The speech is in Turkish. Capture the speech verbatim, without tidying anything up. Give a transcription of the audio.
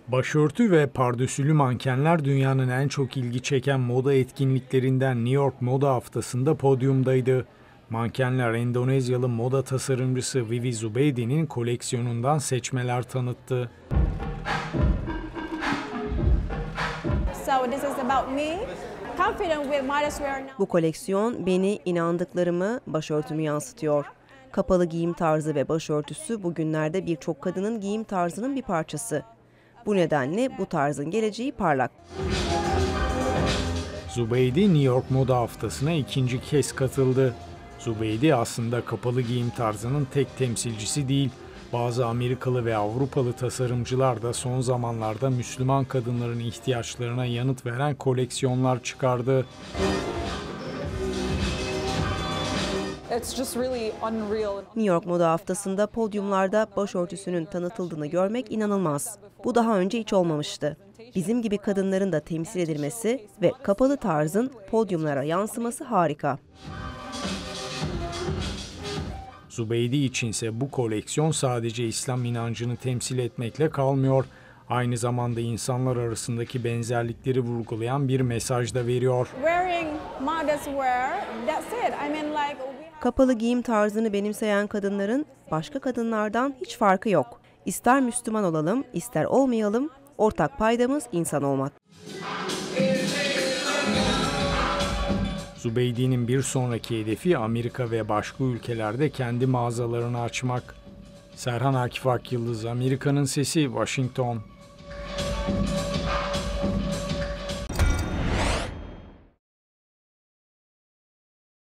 Başörtü ve pardösülü mankenler dünyanın en çok ilgi çeken moda etkinliklerinden New York Moda Haftası'nda podyumdaydı. Mankenler Endonezyalı moda tasarımcısı Vivi Zubeidi'nin koleksiyonundan seçmeler tanıttı. Bu koleksiyon beni, inandıklarımı, başörtümü yansıtıyor. Kapalı giyim tarzı ve başörtüsü bugünlerde birçok kadının giyim tarzının bir parçası. Bu nedenle bu tarzın geleceği parlak. Zubeidi New York Moda Haftası'na ikinci kez katıldı. Zubeidi aslında kapalı giyim tarzının tek temsilcisi değil. Bazı Amerikalı ve Avrupalı tasarımcılar da son zamanlarda Müslüman kadınların ihtiyaçlarına yanıt veren koleksiyonlar çıkardı. New York Moda Haftası'nda podyumlarda başörtüsünün tanıtıldığını görmek inanılmaz. Bu daha önce hiç olmamıştı. Bizim gibi kadınların da temsil edilmesi ve kapalı tarzın podyumlara yansıması harika. Zubeidi içinse bu koleksiyon sadece İslam inancını temsil etmekle kalmıyor. Aynı zamanda insanlar arasındaki benzerlikleri vurgulayan bir mesaj da veriyor. Kapalı giyim tarzını benimseyen kadınların başka kadınlardan hiç farkı yok. İster Müslüman olalım, ister olmayalım, ortak paydamız insan olmak. Zubeidi'nin bir sonraki hedefi Amerika ve başka ülkelerde kendi mağazalarını açmak. Serhan Akif Akyıldız, Amerika'nın Sesi, Washington.